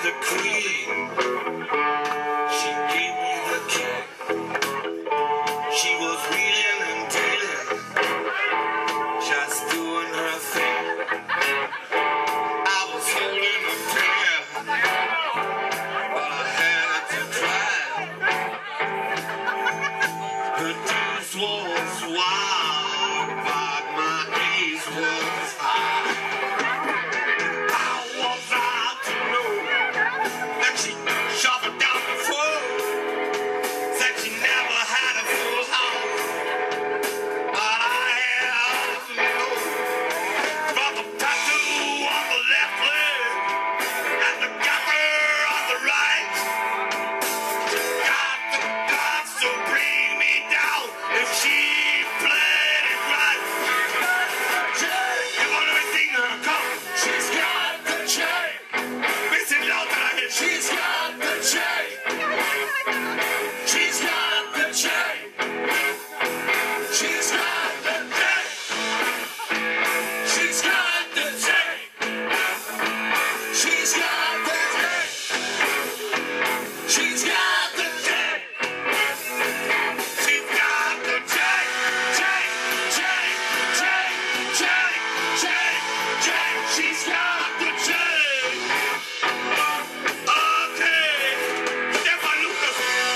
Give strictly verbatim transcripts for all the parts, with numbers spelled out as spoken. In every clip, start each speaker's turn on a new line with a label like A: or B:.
A: the queen. She gave me the key. She was wheeling and dealing, just doing her thing. I was holding her prayer, but I had to try. Her juice was wild, but my gaze was high. How was I to know that she shot it down before? Said she never had a full house, but I have to know. From the tattoo on the left leg and the gapper on the right, got the guts to bring me down if she played it right. You want to sing her? Come. She's got the chain. Listen loud till I hear. She's got the chain. She's got the chain. She's got the chain. She's got the chain. She's got the chain. She's got the chain. She's got the chain. Chain, chain, chain, chain, chain, chain. She's got the chain. Okay, Stefan Lucas.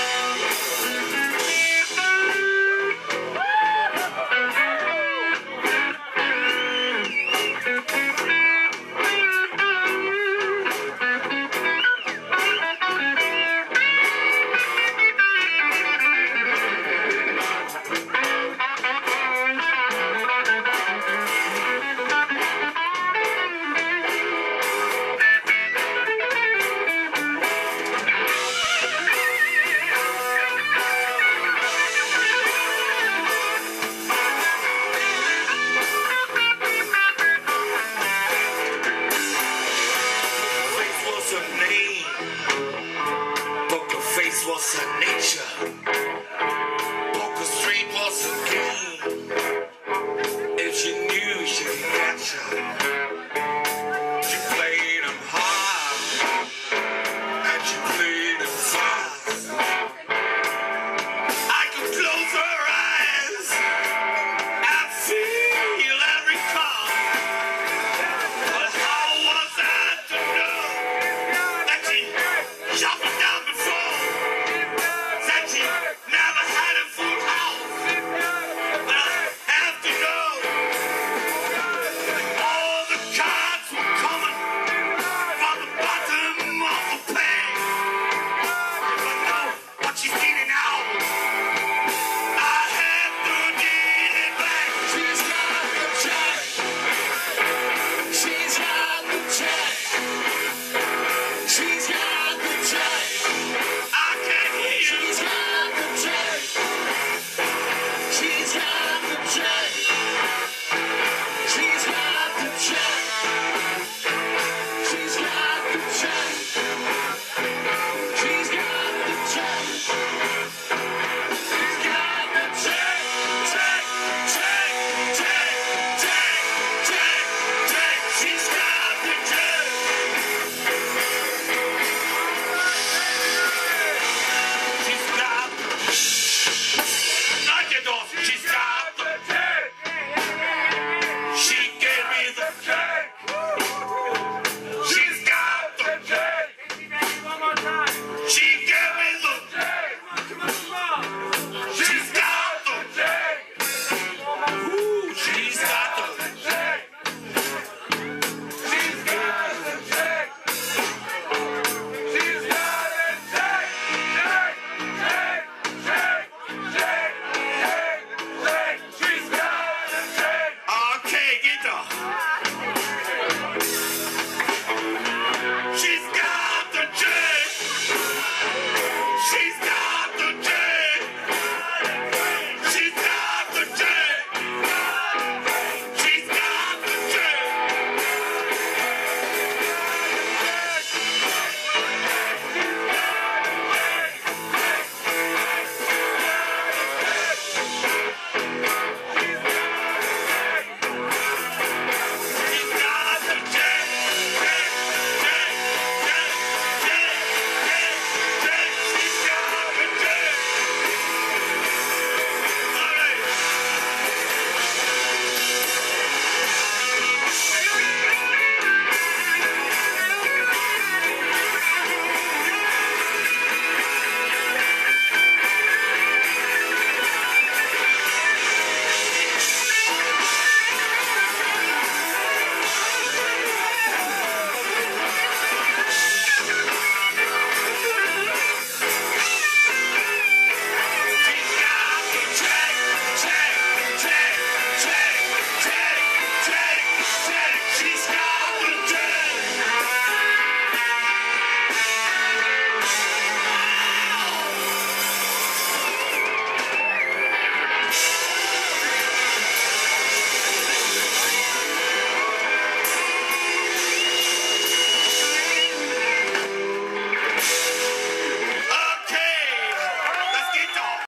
A: Face was her name, Poker Face was her nature, Poker Street was her game. If she knew she could catch her, she played him hard and she played him fast. I could close her eyes and feel every card. But how was I to know that she shot me down before? Said she never had a full house. But I have to know all the cards were coming from the bottom of the pack. But now what she's feeling now, I have to get it back. She's got the check. She's got the check. She's got